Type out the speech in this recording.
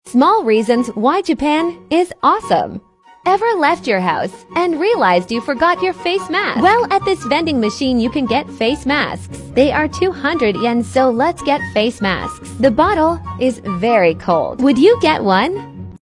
Small reasons why Japan is awesome. Ever left your house and realized you forgot your face mask? Well, at this vending machine you can get face masks. They are 200 yen, so let's get face masks. The bottle is very cold. Would you get one?